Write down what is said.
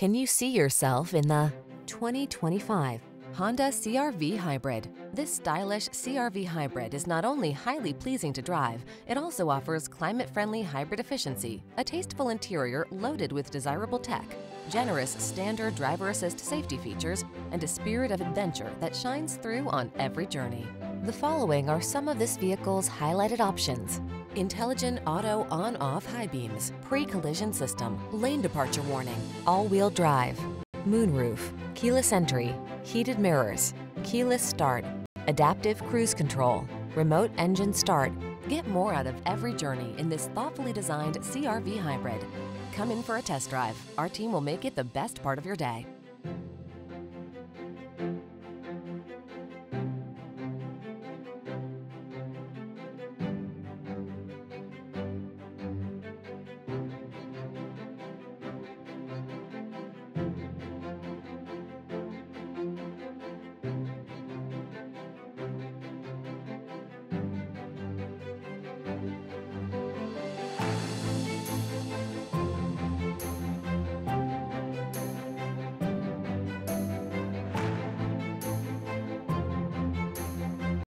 Can you see yourself in the 2025 Honda CR-V Hybrid? This stylish CR-V Hybrid is not only highly pleasing to drive, it also offers climate-friendly hybrid efficiency, a tasteful interior loaded with desirable tech, generous standard driver assist safety features, and a spirit of adventure that shines through on every journey. The following are some of this vehicle's highlighted options: intelligent auto on-off high beams, pre-collision system, lane departure warning, all-wheel drive, moonroof, keyless entry, heated mirrors, keyless start, adaptive cruise control, remote engine start. Get more out of every journey in this thoughtfully designed CR-V Hybrid. Come in for a test drive. Our team will make it the best part of your day.